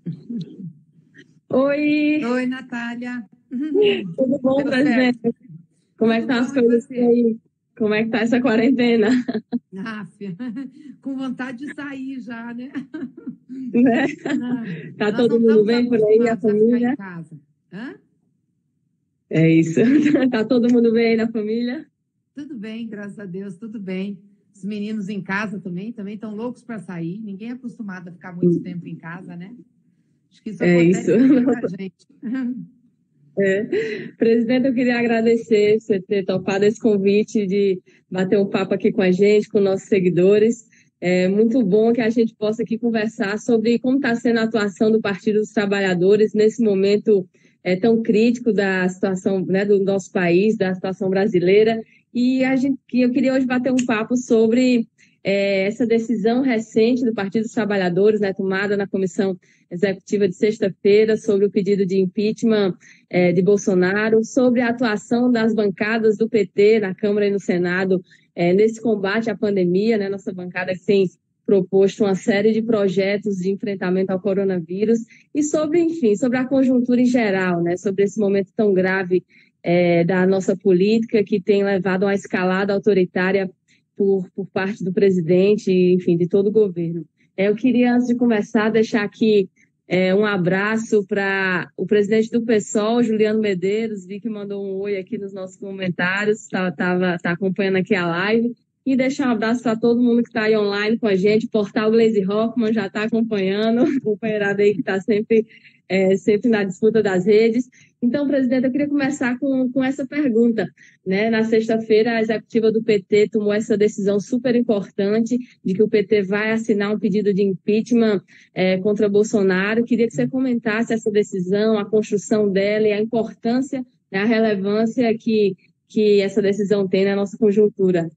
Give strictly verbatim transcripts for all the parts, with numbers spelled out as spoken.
Oi! Oi, Natália. Tudo bom, Tudo presidente? certo? Como é que Tudo estão as bom, e coisas por você? aí? Como é que tá essa quarentena? Ah, filha, com vontade de sair já, né? Né? Ah, Tá nós não todo mundo estamos bem por aí, a acostumados a ficar em família? casa. Hã? É isso. Tá todo mundo bem aí na família? Tudo bem, graças a Deus, tudo bem. Os meninos em casa também, também estão loucos para sair. Ninguém é acostumado a ficar muito tempo em casa, né? Acho que isso É isso. acontece com muita gente. É. Presidente, eu queria agradecer você ter topado esse convite de bater um papo aqui com a gente, com nossos seguidores. É muito bom que a gente possa aqui conversar sobre como está sendo a atuação do Partido dos Trabalhadores nesse momento é, tão crítico da situação, né, do nosso país, da situação brasileira. E a gente, que eu queria hoje bater um papo sobre é, essa decisão recente do Partido dos Trabalhadores, né, tomada na comissão executiva de sexta-feira, sobre o pedido de impeachment é, de Bolsonaro, sobre a atuação das bancadas do P T na Câmara e no Senado é, nesse combate à pandemia, né? Nossa bancada que tem proposto uma série de projetos de enfrentamento ao coronavírus e sobre, enfim, sobre a conjuntura em geral, né? Sobre esse momento tão grave é, da nossa política que tem levado a uma escalada autoritária por, por parte do presidente e, enfim, de todo o governo. É, eu queria, antes de começar, deixar aqui é, um abraço para o presidente do PSOL, Juliano Medeiros, vi que mandou um oi aqui nos nossos comentários, está tá, tá acompanhando aqui a live. E deixar um abraço para todo mundo que está aí online com a gente. O portal Glaze Hoffman já está acompanhando, a companheirada aí que está sempre, é, sempre na disputa das redes. Então, presidente, eu queria começar com, com essa pergunta. Né? Na sexta-feira, a executiva do P T tomou essa decisão super importante de que o P T vai assinar um pedido de impeachment é, contra Bolsonaro. Queria que você comentasse essa decisão, a construção dela e a importância, né, a relevância que, que essa decisão tem na nossa conjuntura.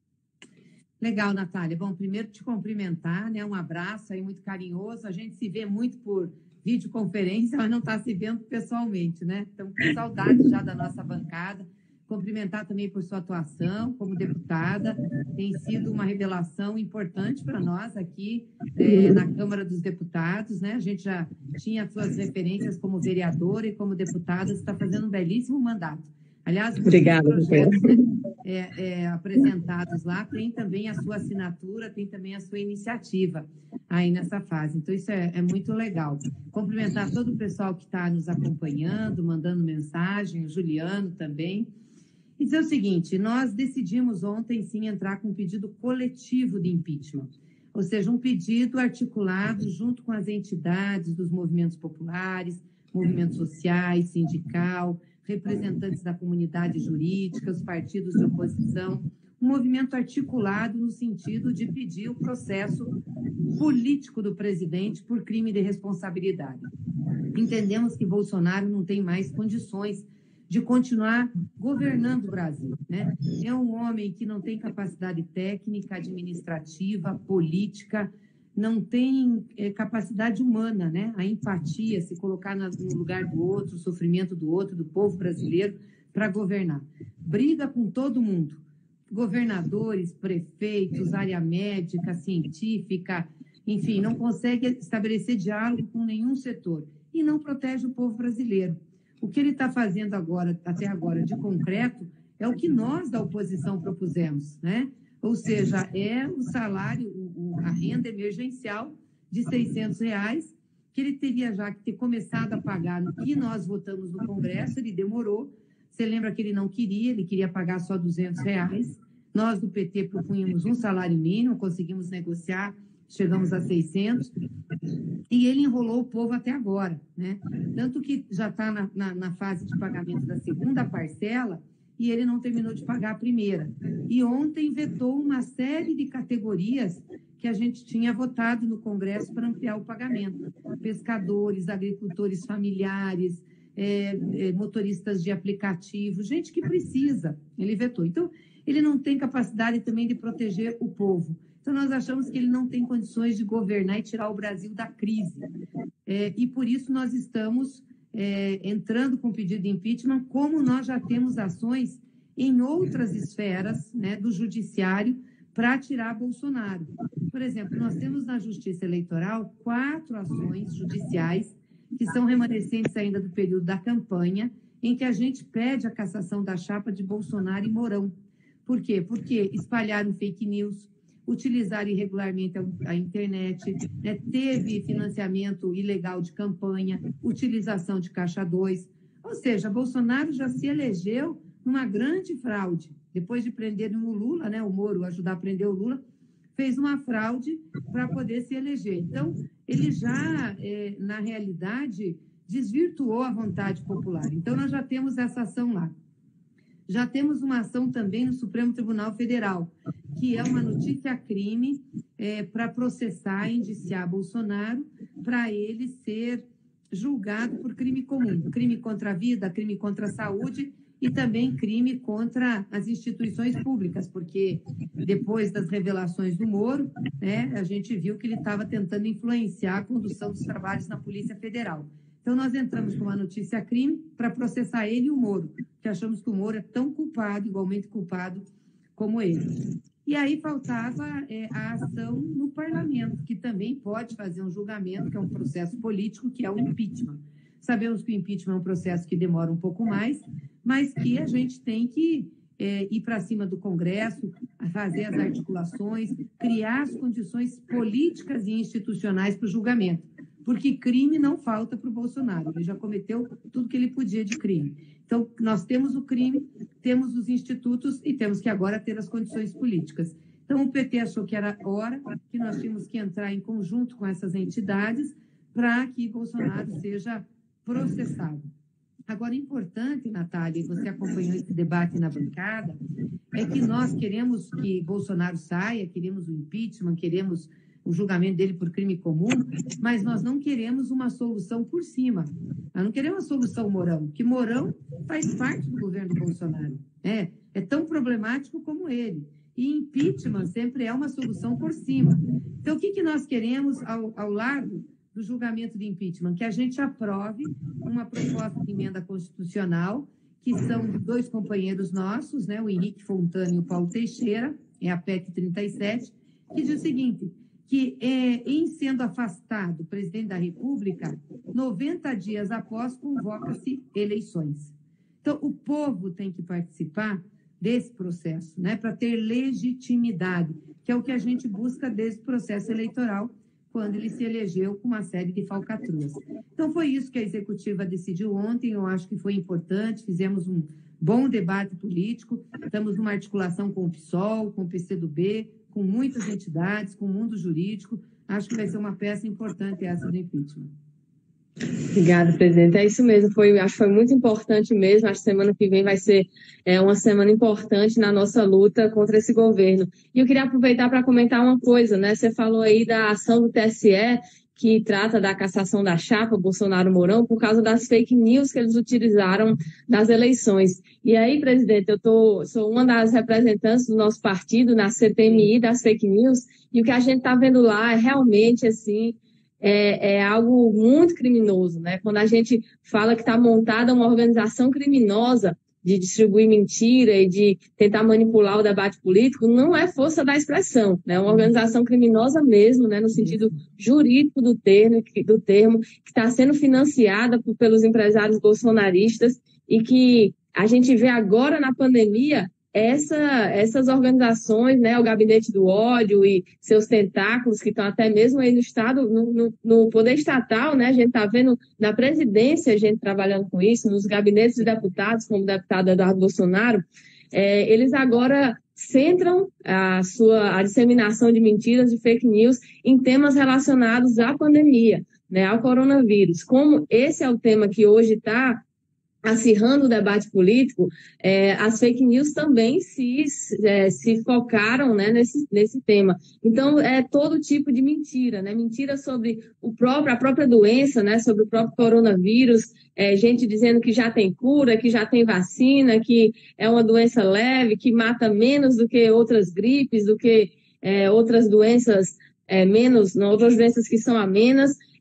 Legal, Natália. Bom, primeiro te cumprimentar, né? Um abraço aí muito carinhoso. A gente se vê muito por videoconferência, mas não está se vendo pessoalmente, né? Então, com saudade já da nossa bancada. Cumprimentar também por sua atuação como deputada. Tem sido uma revelação importante para nós aqui é, na Câmara dos Deputados, né? A gente já tinha suas referências como vereadora e como deputada, você está fazendo um belíssimo mandato. Aliás, muitos Obrigada, projetos, né, é, é, apresentados lá tem também a sua assinatura, tem também a sua iniciativa aí nessa fase. Então, isso é, é muito legal. Cumprimentar todo o pessoal que está nos acompanhando, mandando mensagem, o Juliano também. E dizer o seguinte, nós decidimos ontem, sim, entrar com um pedido coletivo de impeachment. Ou seja, um pedido articulado junto com as entidades dos movimentos populares, movimentos sociais, sindical, representantes da comunidade jurídica, os partidos de oposição, um movimento articulado no sentido de pedir o processo político do presidente por crime de responsabilidade. Entendemos que Bolsonaro não tem mais condições de continuar governando o Brasil, né? É um homem que não tem capacidade técnica, administrativa, política, não tem é, capacidade humana, né? A empatia, se colocar no lugar do outro, o sofrimento do outro, do povo brasileiro, para governar. Briga com todo mundo, governadores, prefeitos, área médica, científica, enfim, não consegue estabelecer diálogo com nenhum setor e não protege o povo brasileiro. O que ele está fazendo agora, até agora, de concreto, é o que nós da oposição propusemos, né? Ou seja, é o salário, a renda emergencial de seiscentos reais, que ele teria já que ter começado a pagar no que nós votamos no Congresso, ele demorou. Você lembra que ele não queria, ele queria pagar só duzentos reais. Nós do P T propunhamos um salário mínimo, conseguimos negociar, chegamos a seiscentos, e ele enrolou o povo até agora, né? Tanto que já está na, na, na fase de pagamento da segunda parcela, e ele não terminou de pagar a primeira. E ontem vetou uma série de categorias que a gente tinha votado no Congresso para ampliar o pagamento. Pescadores, agricultores familiares, é, é, motoristas de aplicativo, gente que precisa, ele vetou. Então, ele não tem capacidade também de proteger o povo. Então, nós achamos que ele não tem condições de governar e tirar o Brasil da crise. É, e, por isso, nós estamos é, entrando com pedido de impeachment, como nós já temos ações em outras esferas, né, do judiciário para tirar Bolsonaro. Por exemplo, nós temos na Justiça Eleitoral quatro ações judiciais que são remanescentes ainda do período da campanha, em que a gente pede a cassação da chapa de Bolsonaro e Mourão. Por quê? Porque espalharam fake news, utilizaram irregularmente a, a internet, né? Teve financiamento ilegal de campanha, utilização de caixa dois. Ou seja, Bolsonaro já se elegeu numa grande fraude. Depois de prender o Lula, né? O Moro ajudar a prender o Lula, fez uma fraude para poder se eleger. Então, ele já, é, na realidade, desvirtuou a vontade popular. Então, nós já temos essa ação lá. Já temos uma ação também no Supremo Tribunal Federal, que é uma notícia-crime é, para processar e indiciar Bolsonaro, para ele ser julgado por crime comum, crime contra a vida, crime contra a saúde e também crime contra as instituições públicas, porque depois das revelações do Moro, né, a gente viu que ele estava tentando influenciar a condução dos trabalhos na Polícia Federal. Então, nós entramos com uma notícia-crime para processar ele e o Moro, porque achamos que o Moro é tão culpado, igualmente culpado, como ele. E aí faltava é, a ação no parlamento, que também pode fazer um julgamento, que é um processo político, que é o impeachment. Sabemos que o impeachment é um processo que demora um pouco mais, mas que a gente tem que é, ir para cima do Congresso, fazer as articulações, criar as condições políticas e institucionais para o julgamento. Porque crime não falta para o Bolsonaro, ele já cometeu tudo que ele podia de crime. Então, nós temos o crime, temos os institutos e temos que agora ter as condições políticas. Então, o P T achou que era hora, que nós tínhamos que entrar em conjunto com essas entidades para que Bolsonaro seja processado. Agora, importante, Natália, e você acompanhou esse debate na bancada, é que nós queremos que Bolsonaro saia, queremos o impeachment, queremos o julgamento dele por crime comum, mas nós não queremos uma solução por cima. Nós não queremos uma solução Mourão, que Mourão faz parte do governo Bolsonaro. É, é tão problemático como ele. E impeachment sempre é uma solução por cima. Então, o que, que nós queremos ao, ao lado do julgamento de impeachment? Que a gente aprove uma proposta de emenda constitucional, que são dois companheiros nossos, né, o Henrique Fontana e o Paulo Teixeira, é a P E C trinta e sete, que diz o seguinte, que é, em sendo afastado o presidente da República, noventa dias após, convoca-se eleições. Então, o povo tem que participar desse processo, né, para ter legitimidade, que é o que a gente busca desde o processo eleitoral, quando ele se elegeu com uma série de falcatruas. Então, foi isso que a executiva decidiu ontem, eu acho que foi importante, fizemos um bom debate político, estamos numa articulação com o PSOL, com o P C do B, com muitas entidades, com o mundo jurídico. Acho que vai ser uma peça importante essa do impeachment. Obrigada, presidente. É isso mesmo, foi, acho que foi muito importante mesmo. Acho que semana que vem vai ser é, uma semana importante na nossa luta contra esse governo. E eu queria aproveitar para comentar uma coisa, né? Você falou aí da ação do T S E, que trata da cassação da chapa Bolsonaro-Mourão por causa das fake news que eles utilizaram nas eleições. E aí, presidente, eu tô, sou uma das representantes do nosso partido na C P M I das fake news, e o que a gente está vendo lá é realmente, assim, é, é algo muito criminoso, né? Quando a gente fala que está montada uma organização criminosa de distribuir mentira e de tentar manipular o debate político, não é força da expressão, né? É uma organização criminosa mesmo, né? No sentido jurídico do termo, do termo que está sendo financiada por, pelos empresários bolsonaristas e que a gente vê agora na pandemia essa, essas organizações, né? O Gabinete do Ódio e seus tentáculos que estão até mesmo aí no Estado, no, no, no poder estatal, né? A gente está vendo na presidência a gente trabalhando com isso, nos gabinetes de deputados, como o deputado Eduardo Bolsonaro, é, eles agora centram a sua a disseminação de mentiras, de fake news em temas relacionados à pandemia, né? Ao coronavírus. Como esse é o tema que hoje está acirrando o debate político, é, as fake news também se, é, se focaram, né, nesse, nesse tema. Então, é todo tipo de mentira, né? Mentira sobre o próprio, a própria doença, né? Sobre o próprio coronavírus, é, gente dizendo que já tem cura, que já tem vacina, que é uma doença leve, que mata menos do que outras gripes, do que é, outras doenças é, menos, não, outras doenças que são amenas.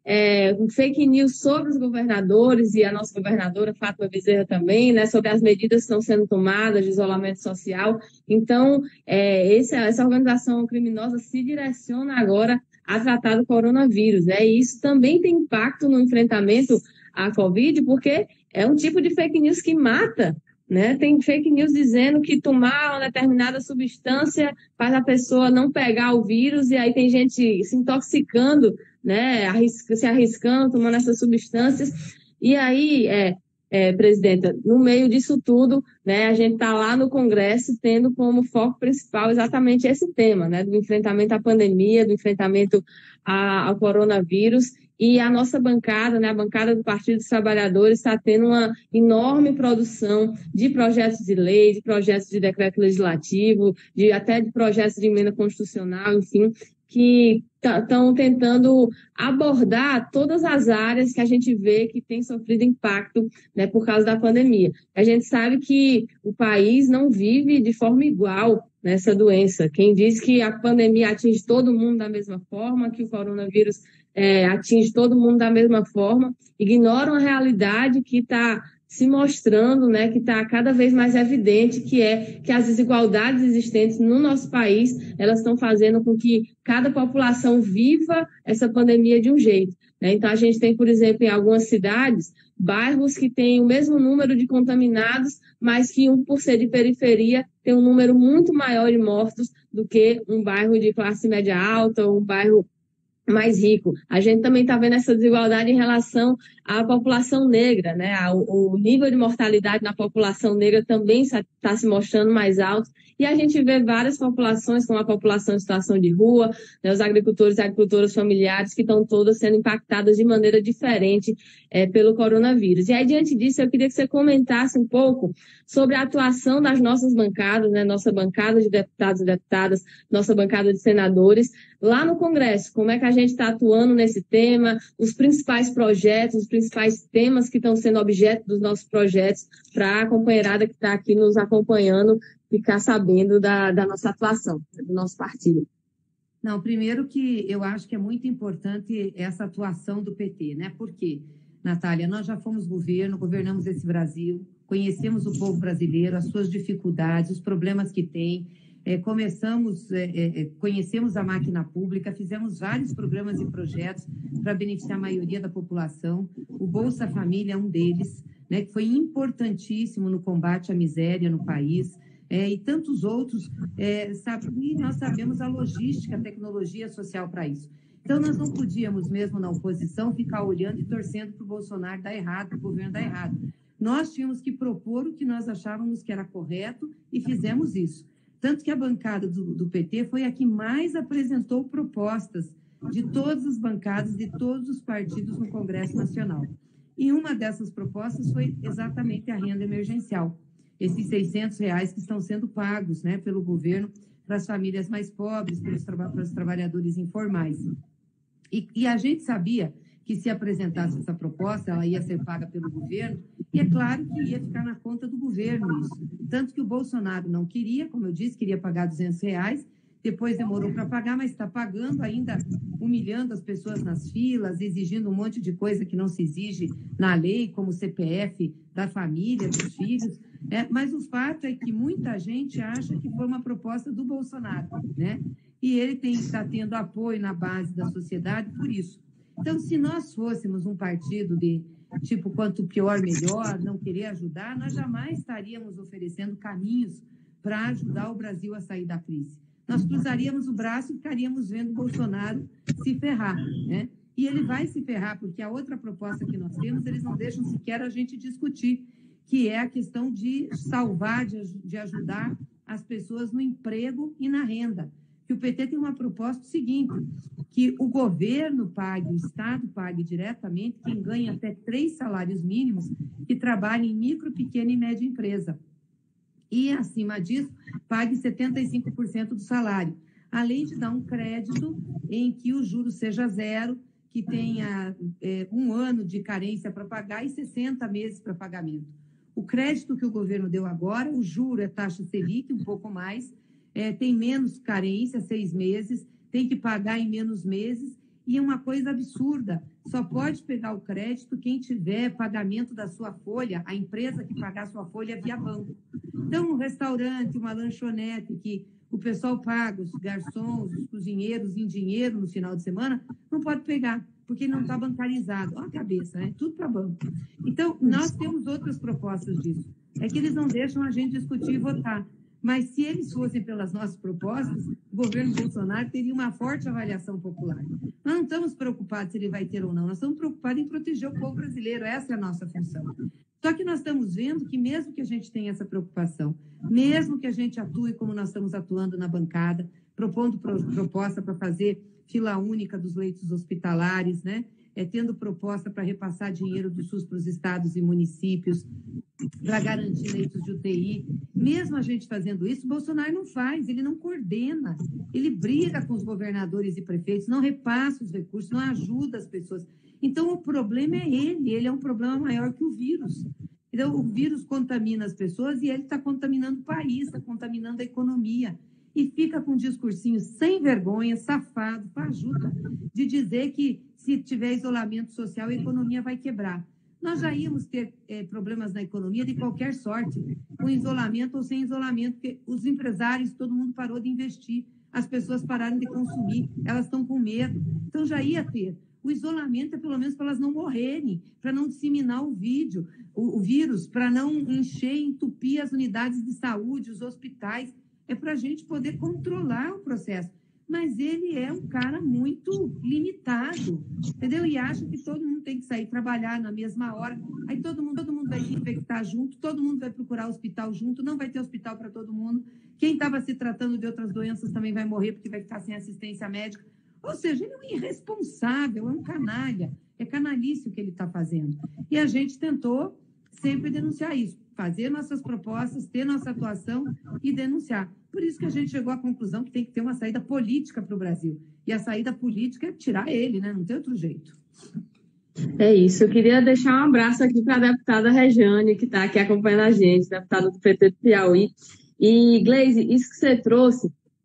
é, fake news sobre os governadores e a nossa governadora, Fátima Bezerra, também, né, sobre as medidas que estão sendo tomadas de isolamento social. Então, é, esse, essa organização criminosa se direciona agora a tratar do coronavírus, né? E isso também tem impacto no enfrentamento à Covid, porque é um tipo de fake news que mata, né? Tem fake news dizendo que tomar uma determinada substância faz a pessoa não pegar o vírus, e aí tem gente se intoxicando, né? Arrisca, se arriscando, tomando essas substâncias. E aí, é, é, presidenta, no meio disso tudo, né, a gente está lá no Congresso tendo como foco principal exatamente esse tema, né? Do enfrentamento à pandemia, do enfrentamento a, ao coronavírus. E a nossa bancada, né, a bancada do Partido dos Trabalhadores, está tendo uma enorme produção de projetos de lei, de projetos de decreto legislativo, de, até de projetos de emenda constitucional, enfim, que estão tentando abordar todas as áreas que a gente vê que tem sofrido impacto, né, por causa da pandemia. A gente sabe que o país não vive de forma igual nessa doença. Quem diz que a pandemia atinge todo mundo da mesma forma, que o coronavírus É, atinge todo mundo da mesma forma, ignoram a realidade que está se mostrando, né, que está cada vez mais evidente, que é que as desigualdades existentes no nosso país, elas estão fazendo com que cada população viva essa pandemia de um jeito, né? Então, a gente tem, por exemplo, em algumas cidades, bairros que têm o mesmo número de contaminados, mas que, um, por ser de periferia, tem um número muito maior de mortos do que um bairro de classe média alta ou um bairro mais rico. A gente também está vendo essa desigualdade em relação à população negra, né? O nível de mortalidade na população negra também está se mostrando mais alto, e a gente vê várias populações, como a população em situação de rua, né? Os agricultores e agricultoras familiares, que estão todas sendo impactadas de maneira diferente é, pelo coronavírus. E aí, diante disso, eu queria que você comentasse um pouco sobre a atuação das nossas bancadas, né? Nossa bancada de deputados e deputadas, nossa bancada de senadores, lá no Congresso. Como é que a gente está atuando nesse tema, os principais projetos, os principais temas que estão sendo objeto dos nossos projetos, para a companheirada que está aqui nos acompanhando ficar sabendo da, da nossa atuação, do nosso partido. Não, primeiro que eu acho que é muito importante essa atuação do P T, né? Por quê, Natália? Nós já fomos governo, governamos esse Brasil, conhecemos o povo brasileiro, as suas dificuldades, os problemas que tem. É, começamos, é, é, conhecemos a máquina pública, fizemos vários programas e projetos para beneficiar a maioria da população. O Bolsa Família é um deles, né, que foi importantíssimo no combate à miséria no país, é, e tantos outros, é, sabe, e nós sabemos a logística, a tecnologia social para isso. Então, nós não podíamos, mesmo na oposição, ficar olhando e torcendo para o Bolsonaro dar errado, para o governo dar errado. Nós tínhamos que propor o que nós achávamos que era correto e fizemos isso. Tanto que a bancada do, do P T foi a que mais apresentou propostas de todas as bancadas, de todos os partidos no Congresso Nacional. E uma dessas propostas foi exatamente a renda emergencial, esses seiscentos reais que estão sendo pagos, né, pelo governo para as famílias mais pobres, para os, tra- para os trabalhadores informais. E, e a gente sabia que se apresentasse essa proposta, ela ia ser paga pelo governo, e é claro que ia ficar na conta do governo isso. Tanto que o Bolsonaro não queria, como eu disse, queria pagar duzentos reais, depois demorou para pagar, mas está pagando ainda, humilhando as pessoas nas filas, exigindo um monte de coisa que não se exige na lei, como o C P F da família, dos filhos. É, mas o fato é que muita gente acha que foi uma proposta do Bolsonaro, né? E ele tem, está tendo apoio na base da sociedade por isso. Então, se nós fôssemos um partido de tipo, quanto pior, melhor, não querer ajudar, nós jamais estaríamos oferecendo caminhos para ajudar o Brasil a sair da crise. Nós cruzaríamos o braço e ficaríamos vendo o Bolsonaro se ferrar, né? E ele vai se ferrar, porque a outra proposta que nós temos, eles não deixam sequer a gente discutir, que é a questão de salvar, de, de ajudar as pessoas no emprego e na renda. Que o P T tem uma proposta seguinte, que o governo pague, o Estado pague diretamente quem ganha até três salários mínimos que trabalha em micro, pequena e média empresa. E, acima disso, pague setenta e cinco por cento do salário, além de dar um crédito em que o juro seja zero, que tenha é, um ano de carência para pagar e sessenta meses para pagamento. O crédito que o governo deu agora, o juro é taxa Selic, um pouco mais, é, tem menos carência, seis meses, tem que pagar em menos meses, E uma coisa absurda, só pode pegar o crédito quem tiver pagamento da sua folha, a empresa que pagar a sua folha via banco. Então, um restaurante, uma lanchonete que o pessoal paga, os garçons, os cozinheiros em dinheiro no final de semana, não pode pegar, porque não está bancarizado. Olha a cabeça, né? Tudo para banco. Então, nós temos outras propostas disso. É que eles não deixam a gente discutir e votar. Mas se eles fossem pelas nossas propostas, o governo Bolsonaro teria uma forte avaliação popular. Nós não estamos preocupados se ele vai ter ou não, nós estamos preocupados em proteger o povo brasileiro, essa é a nossa função. Só que nós estamos vendo que mesmo que a gente tenha essa preocupação, mesmo que a gente atue como nós estamos atuando na bancada, propondo proposta para fazer fila única dos leitos hospitalares, né? É, tendo proposta para repassar dinheiro do SUS para os estados e municípios, para garantir leitos de U T I. Mesmo a gente fazendo isso, o Bolsonaro não faz, ele não coordena, ele briga com os governadores e prefeitos, não repassa os recursos, não ajuda as pessoas. Então, o problema é ele, ele é um problema maior que o vírus. Então, o vírus contamina as pessoas e ele está contaminando o país, está contaminando a economia. E fica com um discursinho sem vergonha, safado, fajuta, de dizer que se tiver isolamento social, a economia vai quebrar. Nós já íamos ter é, problemas na economia de qualquer sorte, com isolamento ou sem isolamento, porque os empresários, todo mundo parou de investir, as pessoas pararam de consumir, elas estão com medo. Então, já ia ter. O isolamento é pelo menos para elas não morrerem, para não disseminar o, vídeo, o, o vírus, para não encher e entupir as unidades de saúde, os hospitais. É para a gente poder controlar o processo. Mas ele é um cara muito limitado, entendeu? E acha que todo mundo tem que sair trabalhar na mesma hora. Aí todo mundo, todo mundo vai se infectar junto, todo mundo vai procurar hospital junto, não vai ter hospital para todo mundo. Quem estava se tratando de outras doenças também vai morrer porque vai ficar sem assistência médica. Ou seja, ele é um irresponsável, é um canalha. É canalice o que ele está fazendo. E a gente tentou sempre denunciar isso, fazer nossas propostas, ter nossa atuação e denunciar. Por isso que a gente chegou à conclusão que tem que ter uma saída política para o Brasil. E a saída política é tirar ele, né? Não tem outro jeito. É isso. Eu queria deixar um abraço aqui para a deputada Rejane, que está aqui acompanhando a gente, deputada do P T do Piauí. E, Gleise, isso que você trouxe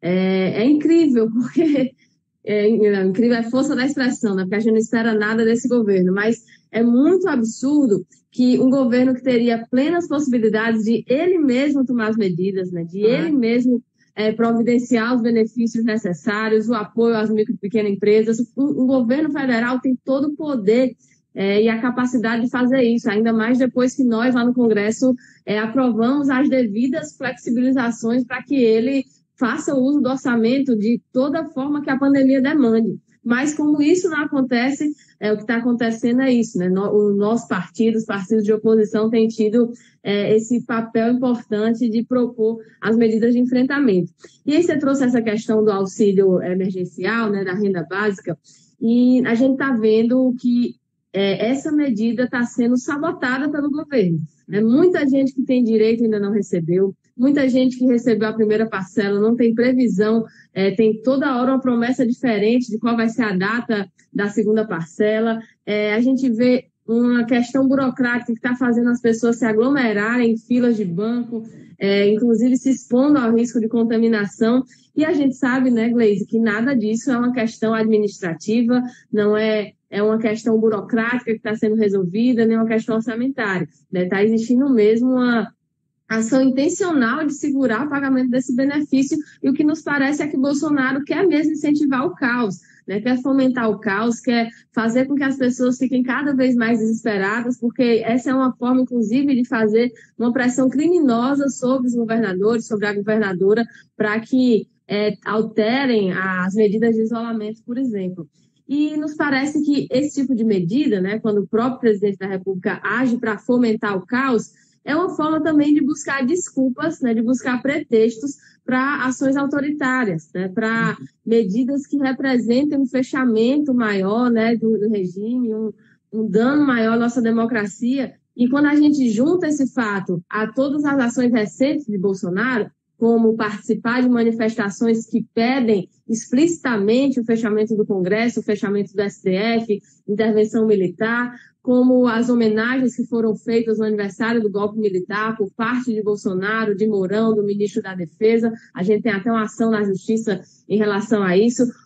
é, é incrível, porque é, é incrível, é força da expressão, né? Porque a gente não espera nada desse governo, mas é muito absurdo que um governo que teria plenas possibilidades de ele mesmo tomar as medidas, né? De ele mesmo é, providenciar os benefícios necessários, o apoio às micro e pequenas empresas. Um, um governo federal tem todo o poder é, e a capacidade de fazer isso, ainda mais depois que nós, lá no Congresso, é, aprovamos as devidas flexibilizações para que ele faça uso do orçamento de toda forma que a pandemia demande. Mas como isso não acontece, é, o que está acontecendo é isso, né? No, o nosso partido, os partidos de oposição têm tido é, esse papel importante de propor as medidas de enfrentamento. E aí você trouxe essa questão do auxílio emergencial, né, da renda básica, e a gente está vendo que é, essa medida está sendo sabotada pelo governo. Né? Muita gente que tem direito ainda não recebeu. Muita gente que recebeu a primeira parcela não tem previsão, é, tem toda hora uma promessa diferente de qual vai ser a data da segunda parcela. É, a gente vê uma questão burocrática que está fazendo as pessoas se aglomerarem em filas de banco, é, inclusive se expondo ao risco de contaminação. E a gente sabe, né, Gleise, que nada disso é uma questão administrativa, não é, é uma questão burocrática que está sendo resolvida, nem uma questão orçamentária. Está, né? Existindo mesmo uma ação intencional de segurar o pagamento desse benefício, e o que nos parece é que Bolsonaro quer mesmo incentivar o caos, né? Quer fomentar o caos, quer fazer com que as pessoas fiquem cada vez mais desesperadas, porque essa é uma forma, inclusive, de fazer uma pressão criminosa sobre os governadores, sobre a governadora, para que é, alterem as medidas de isolamento, por exemplo. E nos parece que esse tipo de medida, né, quando o próprio presidente da República age para fomentar o caos, é uma forma também de buscar desculpas, né, de buscar pretextos para ações autoritárias, né, para medidas que representem um fechamento maior, né, do, do regime, um, um dano maior à nossa democracia. E quando a gente junta esse fato a todas as ações recentes de Bolsonaro, como participar de manifestações que pedem explicitamente o fechamento do Congresso, o fechamento do S T F, intervenção militar, como as homenagens que foram feitas no aniversário do golpe militar por parte de Bolsonaro, de Mourão, do ministro da Defesa. A gente tem até uma ação na Justiça em relação a isso.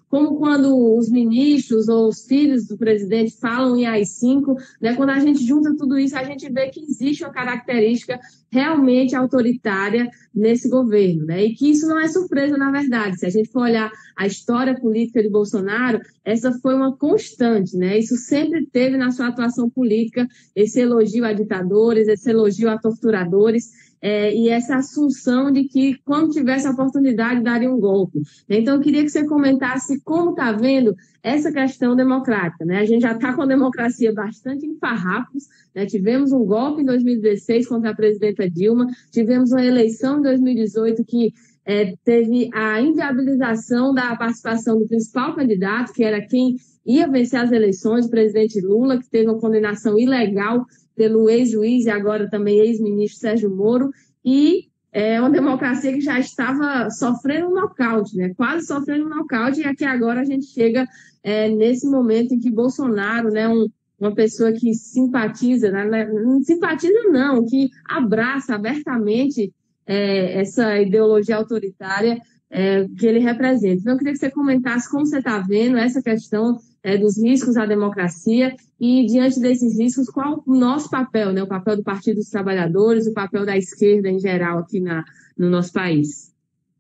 como quando os ministros ou os filhos do presidente falam em A I cinco, né? Quando a gente junta tudo isso, a gente vê que existe uma característica realmente autoritária nesse governo, né? E que isso não é surpresa, na verdade. Se a gente for olhar a história política de Bolsonaro, essa foi uma constante, né? Isso sempre teve na sua atuação política, esse elogio a ditadores, esse elogio a torturadores, é, e essa assunção de que, quando tivesse a oportunidade, daria um golpe. Então, eu queria que você comentasse como está vendo essa questão democrática, né? A gente já está com a democracia bastante em farrapos, né? Tivemos um golpe em dois mil e dezesseis contra a presidenta Dilma, tivemos uma eleição em dois mil e dezoito que é, teve a inviabilização da participação do principal candidato, que era quem ia vencer as eleições, o presidente Lula, que teve uma condenação ilegal pelo ex-juiz e agora também ex-ministro Sérgio Moro, e é uma democracia que já estava sofrendo um nocaute, né? Quase sofrendo um nocaute, e aqui agora a gente chega é, nesse momento em que Bolsonaro, né, um, uma pessoa que simpatiza, né, não simpatiza não, que abraça abertamente é, essa ideologia autoritária é, que ele representa. Então, eu queria que você comentasse como você está vendo essa questão é, dos riscos à democracia e, diante desses riscos, qual o nosso papel, né? O papel do Partido dos Trabalhadores, o papel da esquerda em geral aqui na, no nosso país.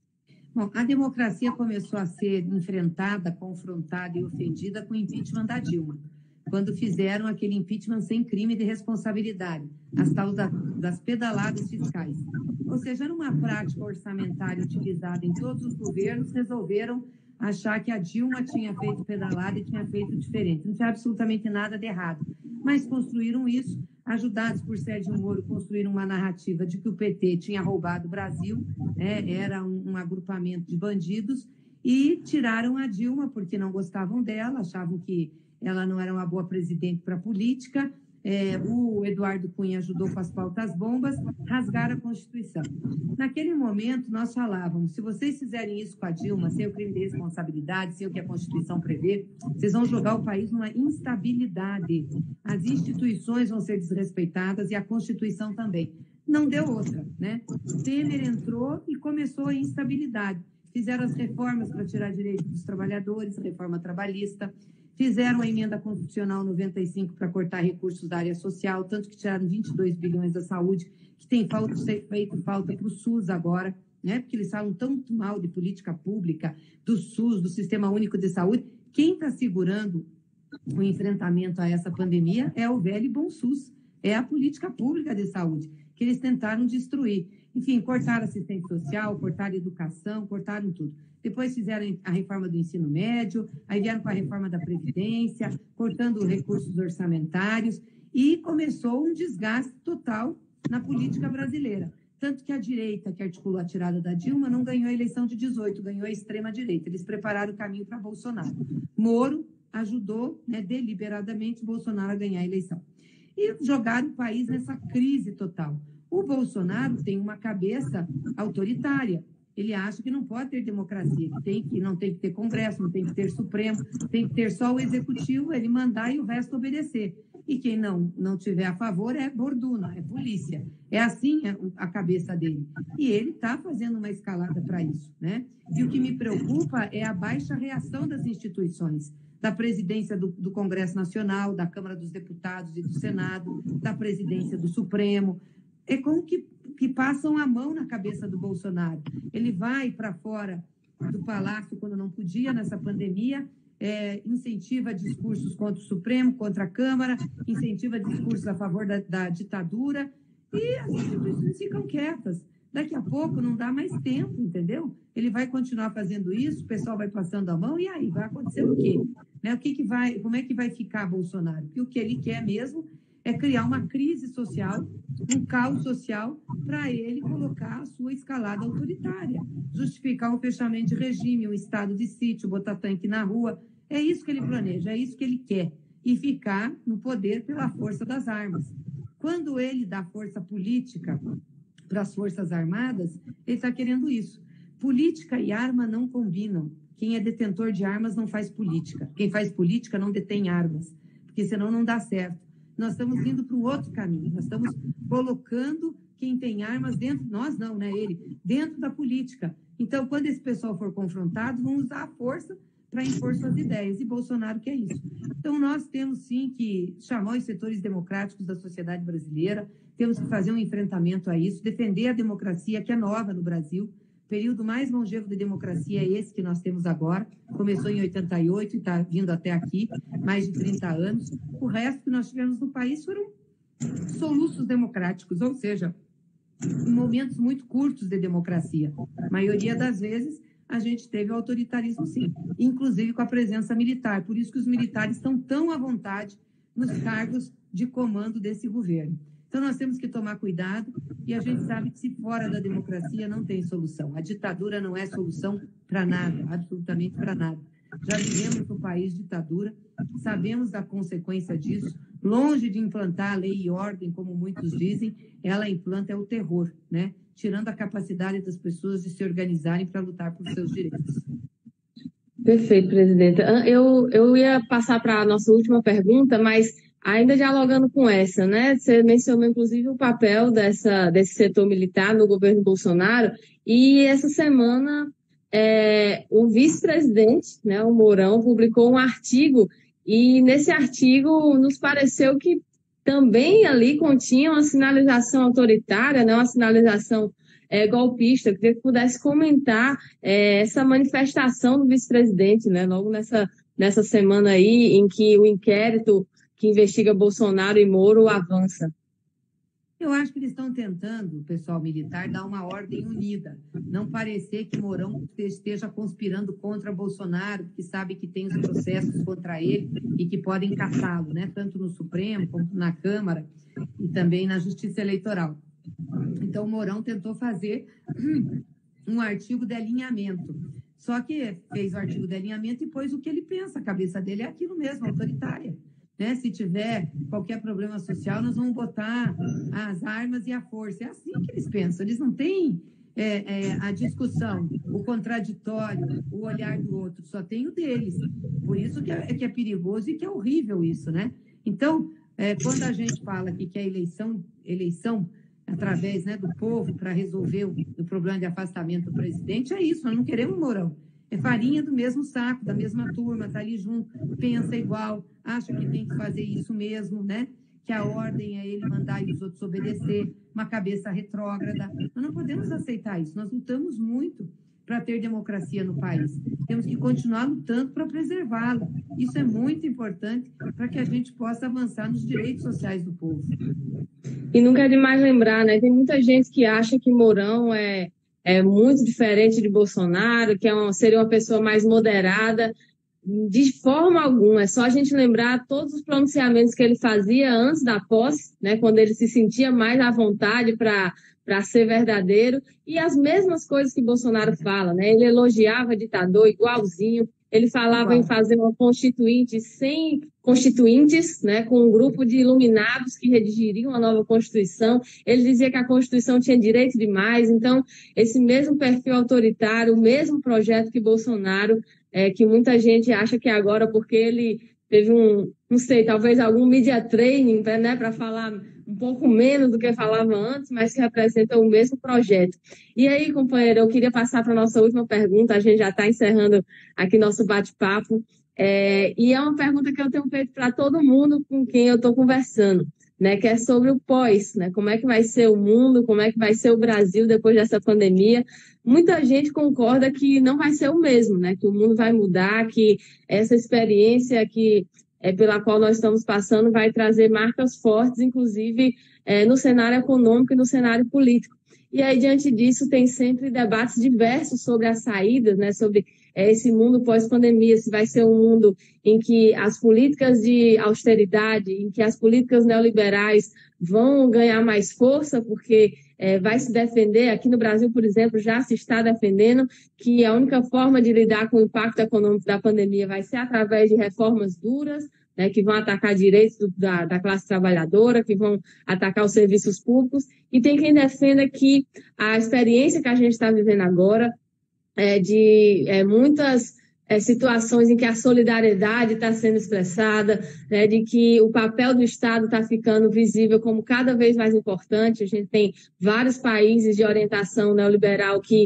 Bom, a democracia começou a ser enfrentada, confrontada e ofendida com o impeachment da Dilma, quando fizeram aquele impeachment sem crime de responsabilidade, as tal da, das pedaladas fiscais. Ou seja, era uma prática orçamentária utilizada em todos os governos, resolveram achar que a Dilma tinha feito pedalada e tinha feito diferente. Não tinha absolutamente nada de errado. Mas construíram isso, ajudados por Sérgio Moro, construíram uma narrativa de que o P T tinha roubado o Brasil, né? Era um, um agrupamento de bandidos, e tiraram a Dilma porque não gostavam dela, achavam que ela não era uma boa presidente para a política. É, o Eduardo Cunha ajudou com as pautas bombas, rasgaram a Constituição. Naquele momento, nós falávamos, se vocês fizerem isso com a Dilma, sem o crime de responsabilidade, sem o que a Constituição prevê, vocês vão jogar o país numa instabilidade. As instituições vão ser desrespeitadas e a Constituição também. Não deu outra, né? Temer entrou e começou a instabilidade. Fizeram as reformas para tirar direitos dos trabalhadores, reforma trabalhista, fizeram a emenda constitucional noventa e cinco para cortar recursos da área social, tanto que tiraram vinte e dois bilhões da saúde, que tem falta, feito falta para o SUS agora, né? Porque eles falam tanto mal de política pública, do SUS, do Sistema Único de Saúde. Quem está segurando o enfrentamento a essa pandemia é o velho e bom SUS, é a política pública de saúde, que eles tentaram destruir. Enfim, cortaram assistência social, cortaram educação, cortaram tudo. Depois fizeram a reforma do ensino médio, aí vieram com a reforma da Previdência, cortando recursos orçamentários, e começou um desgaste total na política brasileira. Tanto que a direita, que articulou a tirada da Dilma, não ganhou a eleição de dezoito, ganhou a extrema-direita. Eles prepararam o caminho para Bolsonaro. Moro ajudou, né, deliberadamente Bolsonaro a ganhar a eleição. E jogaram o país nessa crise total. O Bolsonaro tem uma cabeça autoritária. Ele acha que não pode ter democracia, que, tem, que não tem que ter Congresso, não tem que ter Supremo, tem que ter só o Executivo, ele mandar e o resto obedecer. E quem não, não tiver a favor é borduna, é polícia. É assim a cabeça dele. E ele está fazendo uma escalada para isso, né? E o que me preocupa é a baixa reação das instituições, da presidência do, do Congresso Nacional, da Câmara dos Deputados e do Senado, da presidência do Supremo. É como que que passam a mão na cabeça do Bolsonaro. Ele vai para fora do palácio quando não podia, nessa pandemia, é, incentiva discursos contra o Supremo, contra a Câmara, incentiva discursos a favor da, da ditadura, e as instituições ficam quietas. Daqui a pouco não dá mais tempo, entendeu? Ele vai continuar fazendo isso, o pessoal vai passando a mão, e aí vai acontecer o quê? Né? O que que vai, como é que vai ficar Bolsonaro? Porque o que ele quer mesmo é criar uma crise social, um caos social, para ele colocar a sua escalada autoritária, justificar um fechamento de regime, um estado de sítio, botar tanque na rua. É isso que ele planeja, é isso que ele quer, e ficar no poder pela força das armas. Quando ele dá força política para as Forças Armadas, ele está querendo isso. Política e arma não combinam. Quem é detentor de armas não faz política. Quem faz política não detém armas, porque senão não dá certo. Nós estamos indo para um outro caminho, nós estamos colocando quem tem armas dentro, nós não, né, ele, dentro da política. Então, quando esse pessoal for confrontado, vão usar a força para impor suas ideias, e Bolsonaro quer isso. Então, nós temos, sim, que chamar os setores democráticos da sociedade brasileira, temos que fazer um enfrentamento a isso, defender a democracia, que é nova no Brasil. O período mais longevo de democracia é esse que nós temos agora, começou em oitenta e oito e está vindo até aqui, mais de trinta anos. O resto que nós tivemos no país foram soluços democráticos, ou seja, em momentos muito curtos de democracia. A maioria das vezes, a gente teve o autoritarismo, sim, inclusive com a presença militar. Por isso que os militares estão tão à vontade nos cargos de comando desse governo. Então, nós temos que tomar cuidado, e a gente sabe que se fora da democracia não tem solução. A ditadura não é solução para nada, absolutamente para nada. Já vivemos no país ditadura, sabemos da consequência disso. Longe de implantar a lei e ordem, como muitos dizem, ela implanta é o terror, né? Tirando a capacidade das pessoas de se organizarem para lutar por seus direitos. Perfeito, presidenta. Eu, eu ia passar para a nossa última pergunta, mas ainda dialogando com essa, né? Você mencionou, inclusive, o papel dessa, desse setor militar no governo Bolsonaro, e essa semana é, o vice-presidente, né, o Mourão, publicou um artigo, e nesse artigo nos pareceu que também ali continha uma sinalização autoritária, né, uma sinalização é, golpista. Eu queria que pudesse comentar é, essa manifestação do vice-presidente, né, logo nessa, nessa semana aí em que o inquérito que investiga Bolsonaro e Moro avança. Eu acho que eles estão tentando, o pessoal militar, dar uma ordem unida. Não parecer que Mourão esteja conspirando contra Bolsonaro, porque sabe que tem os processos contra ele e que podem caçá-lo, né? Tanto no Supremo, como na Câmara e também na Justiça Eleitoral. Então, o Mourão tentou fazer um artigo de alinhamento. Só que fez o artigo de alinhamento e pôs o que ele pensa. A cabeça dele é aquilo mesmo, autoritária. Né? Se tiver qualquer problema social, nós vamos botar as armas e a força. É assim que eles pensam. Eles não têm é, é, a discussão, o contraditório, o olhar do outro. Só tem o deles. Por isso que é, que é perigoso e que é horrível isso, né? Então, é, quando a gente fala que quer eleição, eleição através, né, do povo para resolver o, o problema de afastamento do presidente, é isso. Nós não queremos Mourão. É farinha do mesmo saco, da mesma turma, está ali junto, pensa igual, acha que tem que fazer isso mesmo, né? Que a ordem é ele mandar e os outros obedecer, uma cabeça retrógrada. Nós não podemos aceitar isso. Nós lutamos muito para ter democracia no país. Temos que continuar lutando para preservá-la. Isso é muito importante para que a gente possa avançar nos direitos sociais do povo. E nunca é demais lembrar, né? Tem muita gente que acha que Mourão é é muito diferente de Bolsonaro, que é uma, seria uma pessoa mais moderada. De forma alguma, é só a gente lembrar todos os pronunciamentos que ele fazia antes da posse, né, quando ele se sentia mais à vontade para para ser verdadeiro, e as mesmas coisas que Bolsonaro fala, né? Ele elogiava ditador igualzinho, ele falava Igual. em fazer uma constituinte sem constituintes, né, com um grupo de iluminados que redigiriam a nova Constituição. Ele dizia que a Constituição tinha direito demais. Então, esse mesmo perfil autoritário, o mesmo projeto que Bolsonaro, é, que muita gente acha que agora, porque ele teve um, não sei, talvez algum media training, né, para falar um pouco menos do que falava antes, mas que representa o mesmo projeto. E aí, companheira, eu queria passar para a nossa última pergunta, a gente já está encerrando aqui nosso bate-papo, é, e é uma pergunta que eu tenho feito para todo mundo com quem eu estou conversando, né, que é sobre o pós, né, como é que vai ser o mundo, como é que vai ser o Brasil depois dessa pandemia. Muita gente concorda que não vai ser o mesmo, né, que o mundo vai mudar, que essa experiência que é, pela qual nós estamos passando vai trazer marcas fortes, inclusive é, no cenário econômico e no cenário político. E aí, diante disso, tem sempre debates diversos sobre as saídas, né, sobre é, esse mundo pós-pandemia, se vai ser um mundo em que as políticas de austeridade, em que as políticas neoliberais vão ganhar mais força, porque é, vai se defender, aqui no Brasil, por exemplo, já se está defendendo que a única forma de lidar com o impacto econômico da pandemia vai ser através de reformas duras, né, que vão atacar direitos do, da, da classe trabalhadora, que vão atacar os serviços públicos, e tem quem defenda que a experiência que a gente está vivendo agora, é, de é, muitas é, situações em que a solidariedade está sendo expressada, né, de que o papel do Estado está ficando visível como cada vez mais importante. A gente tem vários países de orientação neoliberal que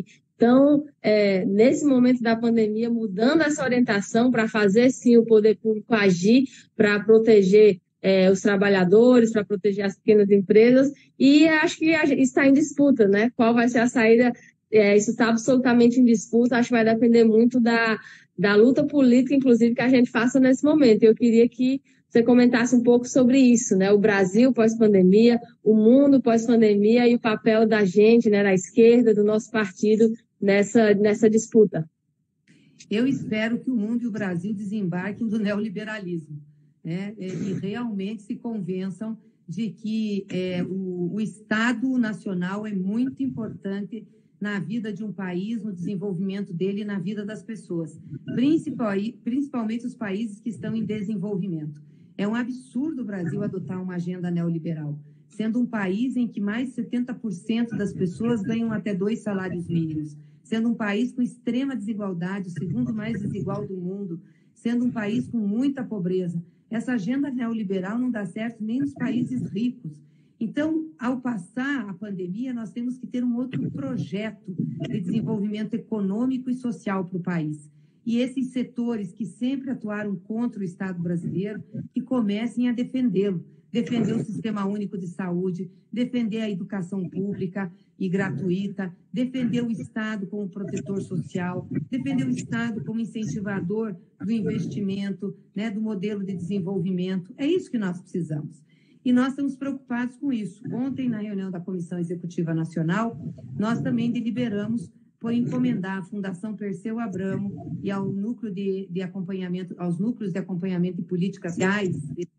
estão, é, nesse momento da pandemia, mudando essa orientação para fazer, sim, o poder público agir para proteger é, os trabalhadores, para proteger as pequenas empresas, e acho que isso está em disputa, né? Qual vai ser a saída? É, isso está absolutamente em disputa, acho que vai depender muito da, da luta política, inclusive, que a gente faça nesse momento. Eu queria que você comentasse um pouco sobre isso, né? O Brasil pós-pandemia, o mundo pós-pandemia e o papel da gente, né, da esquerda, do nosso partido, nessa, nessa disputa. Eu espero que o mundo e o Brasil desembarquem do neoliberalismo, né? E realmente se convençam de que é, o, o Estado Nacional é muito importante na vida de um país, no desenvolvimento dele e na vida das pessoas, principalmente os países que estão em desenvolvimento. É um absurdo o Brasil adotar uma agenda neoliberal, sendo um país em que mais de setenta por cento das pessoas ganham até dois salários mínimos, sendo um país com extrema desigualdade, o segundo mais desigual do mundo, sendo um país com muita pobreza. Essa agenda neoliberal não dá certo nem nos países ricos. Então, ao passar a pandemia, nós temos que ter um outro projeto de desenvolvimento econômico e social para o país. E esses setores que sempre atuaram contra o Estado brasileiro, que comecem a defendê-lo. Defender o Sistema Único de Saúde, defender a educação pública e gratuita, defender o Estado como protetor social, defender o Estado como incentivador do investimento, né, do modelo de desenvolvimento. É isso que nós precisamos. E nós estamos preocupados com isso. Ontem, na reunião da Comissão Executiva Nacional, nós também deliberamos por encomendar à Fundação Perseu Abramo e ao núcleo de, de acompanhamento, aos núcleos de acompanhamento de políticas sociais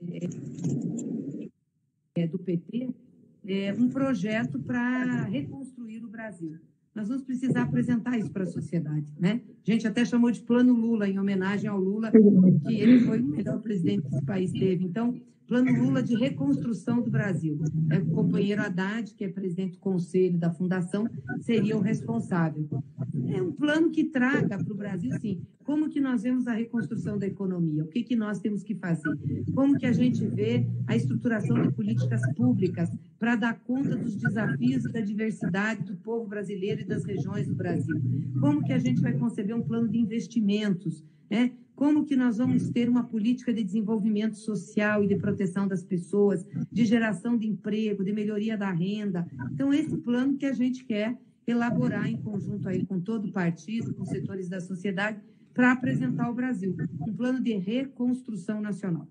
é, do P T, é, um projeto para reconstruir o Brasil. Nós vamos precisar apresentar isso para a sociedade, né? A gente até chamou de Plano Lula, em homenagem ao Lula, que ele foi o melhor presidente que esse país teve. Então, Plano Lula de reconstrução do Brasil. É o companheiro Haddad, que é presidente do conselho da fundação, seria o responsável. É um plano que traga para o Brasil, sim, como que nós vemos a reconstrução da economia, o que, que nós temos que fazer, como que a gente vê a estruturação de políticas públicas para dar conta dos desafios e da diversidade do povo brasileiro e das regiões do Brasil, como que a gente vai conceber um plano de investimentos, né? Como que nós vamos ter uma política de desenvolvimento social e de proteção das pessoas, de geração de emprego, de melhoria da renda. Então, esse plano que a gente quer elaborar em conjunto aí com todo o partido, com setores da sociedade, para apresentar ao Brasil um plano de reconstrução nacional.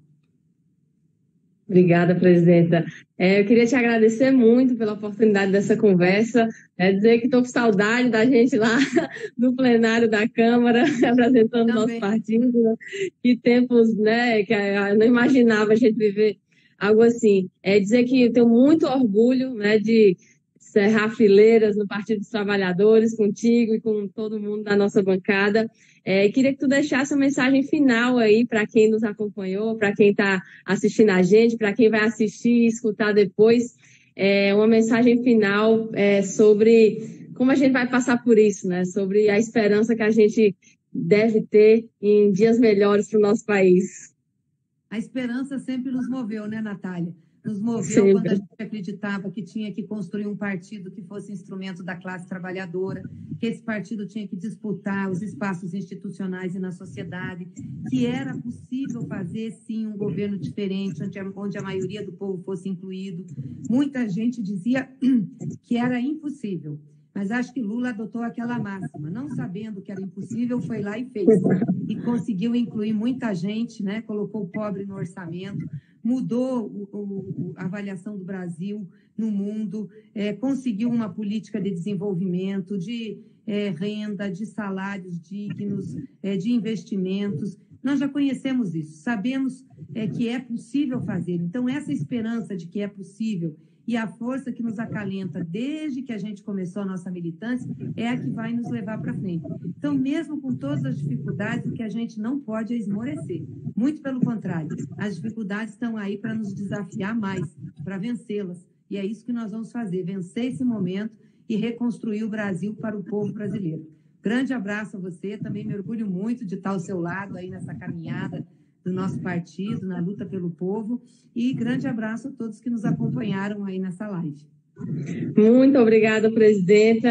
Obrigada, presidenta. É, eu queria te agradecer muito pela oportunidade dessa conversa, é dizer que estou com saudade da gente lá no plenário da Câmara, representando o nosso partido. Né? Que tempos, né, que eu não imaginava a gente viver algo assim. É dizer que eu tenho muito orgulho, né, de cerrar fileiras no Partido dos Trabalhadores, contigo e com todo mundo da nossa bancada. É, queria que tu deixasse uma mensagem final aí para quem nos acompanhou, para quem está assistindo a gente, para quem vai assistir e escutar depois, é, uma mensagem final é, sobre como a gente vai passar por isso, né? Sobre a esperança que a gente deve ter em dias melhores para o nosso país. A esperança sempre nos moveu, né, Natália? Nos moveu Sempre. Quando a gente acreditava que tinha que construir um partido que fosse instrumento da classe trabalhadora, que esse partido tinha que disputar os espaços institucionais e na sociedade, que era possível fazer, sim, um governo diferente, onde a, onde a maioria do povo fosse incluído. Muita gente dizia que era impossível, mas acho que Lula adotou aquela máxima, não sabendo que era impossível, foi lá e fez. E conseguiu incluir muita gente, né? Colocou o pobre no orçamento, mudou o, o, a avaliação do Brasil no mundo, é, conseguiu uma política de desenvolvimento, de é, renda, de salários dignos, é, de investimentos. Nós já conhecemos isso, sabemos é, que é possível fazer. Então, essa esperança de que é possível e a força que nos acalenta desde que a gente começou a nossa militância é a que vai nos levar para frente. Então, mesmo com todas as dificuldades, o que a gente não pode é esmorecer. Muito pelo contrário, as dificuldades estão aí para nos desafiar mais, para vencê-las. E é isso que nós vamos fazer, vencer esse momento e reconstruir o Brasil para o povo brasileiro. Grande abraço a você, também me orgulho muito de estar ao seu lado aí nessa caminhada do nosso partido, na luta pelo povo, e grande abraço a todos que nos acompanharam aí nessa live. Muito obrigada, presidenta.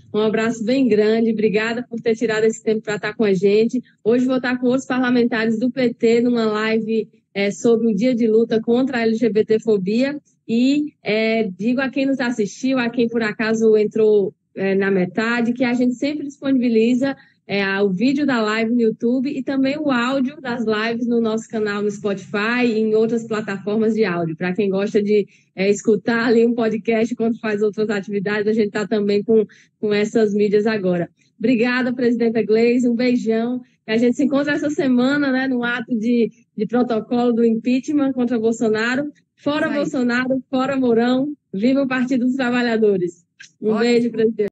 Um abraço bem grande, obrigada por ter tirado esse tempo para estar com a gente. Hoje vou estar com outros parlamentares do P T numa live é, sobre o dia de luta contra a LGBTfobia e é, digo a quem nos assistiu, a quem por acaso entrou é, na metade, que a gente sempre disponibiliza é, o vídeo da live no YouTube e também o áudio das lives no nosso canal no Spotify e em outras plataformas de áudio. Para quem gosta de é, escutar ali um podcast quando faz outras atividades, a gente está também com, com essas mídias agora. Obrigada, presidenta Gleisi, um beijão. A gente se encontra essa semana, né, no ato de, de protocolo do impeachment contra Bolsonaro. Fora Bolsonaro, fora Mourão, viva o Partido dos Trabalhadores. Um Ótimo. Beijo, presidente.